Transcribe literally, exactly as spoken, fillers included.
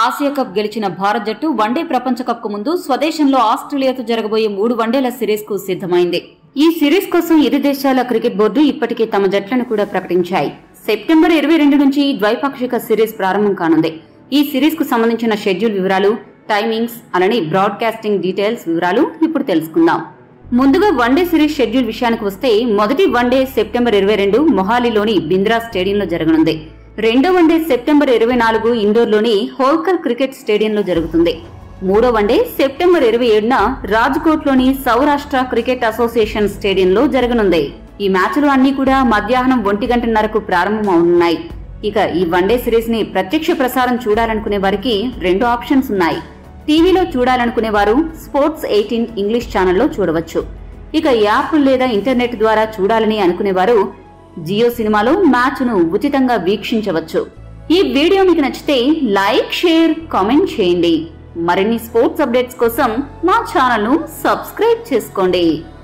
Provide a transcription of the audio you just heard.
Asia cup గెలిచిన భారత్ జట్టు one day ప్రపంచ కప్ కు ముందు స్వదేశంలో ఆస్ట్రేలియాతో జరగబోయే మూడు వన్డేల సిరీస్ కు సిద్ధమైంది. ఈ సిరీస్ కోసం ఇరు దేశాల క్రికెట్ బోర్డు ఇప్పటికే తమ జట్లను కూడా ప్రకటించాయి. సెప్టెంబర్ ఇరవై రెండు నుంచి ద్వైపాక్షిక సిరీస్ ప్రారంభం కానుంది. ఈ సిరీస్ కు సంబంధించిన షెడ్యూల్ వివరాలు, టైమింగ్స్ అలానే బ్రాడ్కాస్టింగ్ డీటెయిల్స్ వివరాలు ఇప్పుడు తెలుసుకుందాం. ముందుగా వన్డే సిరీస్ షెడ్యూల్ విషయానికి వస్తే మొదటి వన్డే సెప్టెంబర్ ఇరవై రెండు మొహాలీలోని బింద్రా స్టేడియంలో జరగనుంది. రెండో వన్డే సెప్టెంబర్ ఇరవై నాలుగు ఇండోర్లోని హోల్కర్ క్రికెట్ స్టేడియంలో జరుగుతుంది. మూడో వన్డే సెప్టెంబర్ ఇరవై ఏడున రాజ్కోట్లోని సౌరాష్ట్ర క్రికెట్ అసోసియేషన్ స్టేడియంలో జరగనుంది. ఈ మ్యాచ్లు అన్ని కూడా మధ్యాహ్నం ఒంటి గంటన్నరకు ప్రారంభమవుతున్నాయి. ఇక ఈ వన్డే సిరీస్ ని ప్రత్యక్ష ప్రసారం చూడాలనుకునే వారికి రెండు ఆప్షన్స్ ఉన్నాయి. టీవీలో చూడాలనుకునే వారు స్పోర్ట్స్ ఎయిటీన్ ఇంగ్లీష్ ఛానల్లో చూడవచ్చు. ఇక యాప్ లేదా ఇంటర్నెట్ ద్వారా చూడాలని అనుకునేవారు జియో సినిమాలో మ్యాచ్ ను ఉచితంగా వీక్షించవచ్చు. ఈ వీడియో మీకు నచ్చితే లైక్, షేర్, కామెంట్ చేయండి. మరిన్ని స్పోర్ట్స్ అప్డేట్స్ కోసం మా ఛానల్ ను సబ్స్క్రైబ్ చేసుకోండి.